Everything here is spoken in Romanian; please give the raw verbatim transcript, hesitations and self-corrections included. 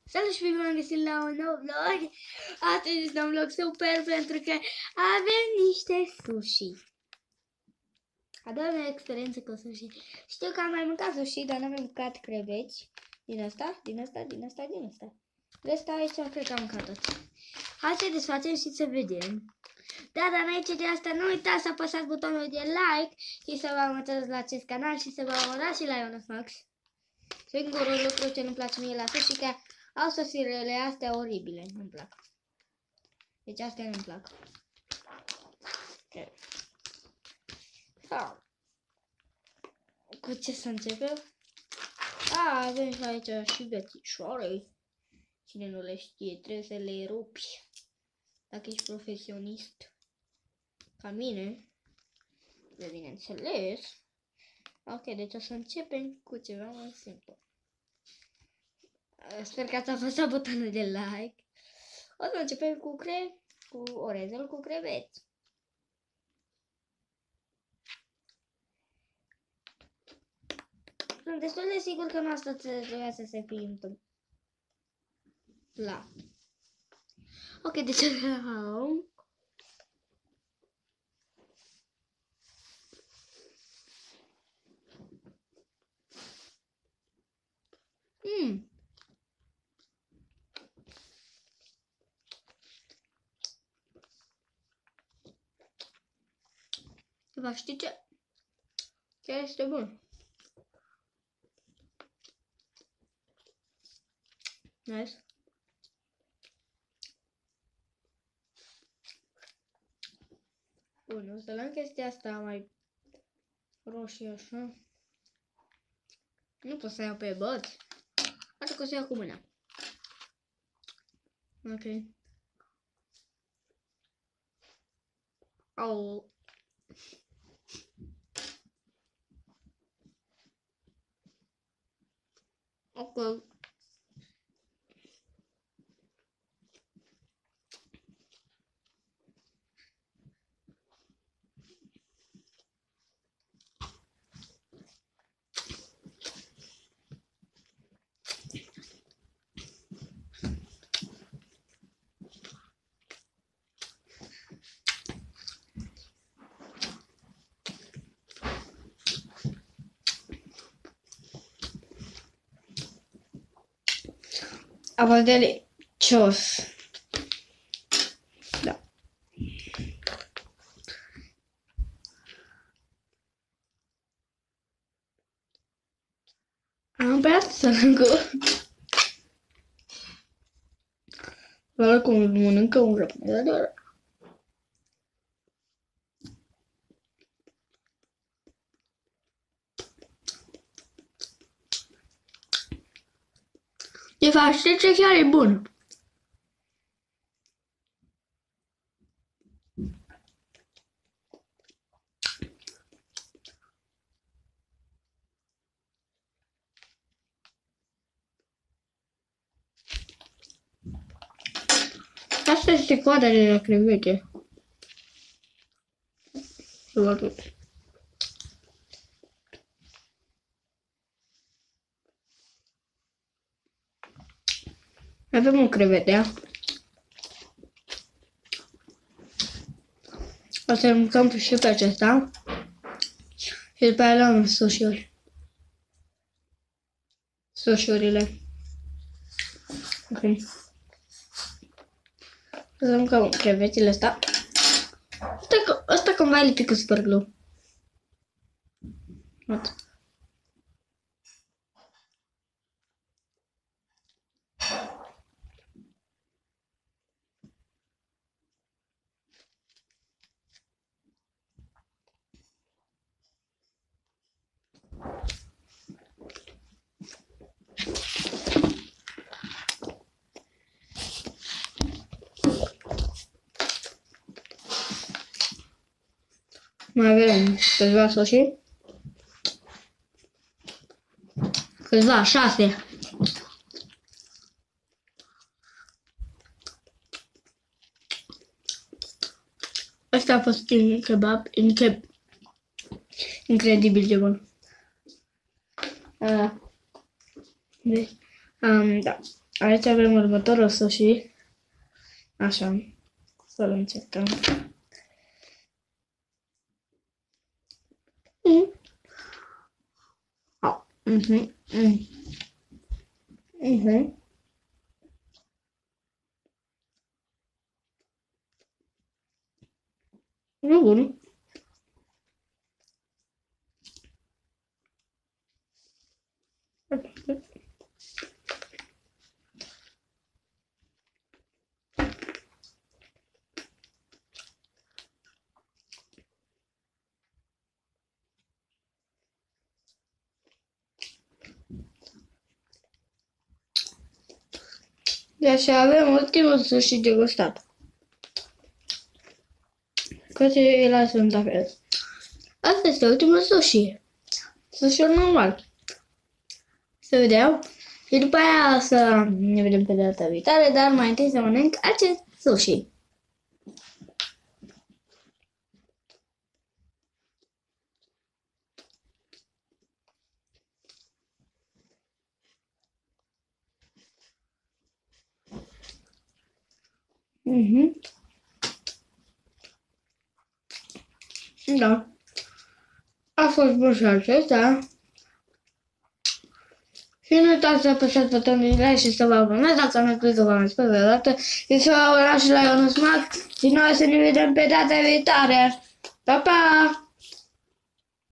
Salut și bine am găsit la un nou vlog. Astăzi este un vlog super pentru că avem niște sushi. Avem experiență cu sushi. Știu că am mai mâncat sushi, dar n-am mâncat creveți. Din asta, din asta, din asta, din asta. De asta aici cred că am mâncat tot. Hai să desfacem și să vedem. Da, dar înainte de asta nu uitați să apăsați butonul de like și să vă abonați la acest canal și să vă abonați și la Ionas Max. Singurul lucru ce nu-mi place mie la sushi că au sosirele astea oribile, nu-mi plac. Deci astea nu-mi plac. Okay. Ah. Cu ce să începem? Ah, avem și aici și bețișoare. Cine nu le știe, trebuie să le rupi. Dacă ești profesionist ca mine, de bineînțeles. Ok, deci o să începem cu ceva mai simplu. Sper că ați apăsat butonul de like. O să începem cu cre... cu orezul cu creveți. Sunt destul de sigur că nu asta trebuia să se fie întâmplat. Ok, deci am... Hmm. Vă știi ce? Chiar este bun. Nice. Bun, o să luăm chestia asta mai roșie așa. Nu pot să iau pe băț. Așa că o să iau cu mâna. Ok. Au. Ok. A fost delicios. Da. Am băiat să mănâncă. Doar cum mănâncă un japonez, doar. De fapt, știi ce chiar e bun? Asta este coada de la crevete. Avem o crevete. O să mâncăm și pe acesta. Și după aia luăm sushi-uri. Sushi-urile. Ok. O să mâncăm crevetele astea. Asta, asta cumva e lipit cu super glue. What? Mai avem câțiva sushi. Câțiva, șase. Asta a fost un kebab incre incredibil de bun. Uh, um, da. Aici avem următorul sushi. Așa. Să-l încercăm. Mm. Oh. Mhm. Mm. Mhm. E bun. Deci avem ultimul sushi de gustat. Că ele sunt la fel. Asta este ultimul sushi. Sushi normal. Să vedem. Și după aia să ne vedem pe data viitoare, dar mai întâi să mănânc acest sushi. Mhm. Da. A fost bun și acesta. Și nu uitați să apăsați butonul de like și să vă abonați dacă nu știți că v-am spus de dată. Și să vă abonați și la Ionuț Max. Și noi să ne vedem pe data viitoare. Pa, pa!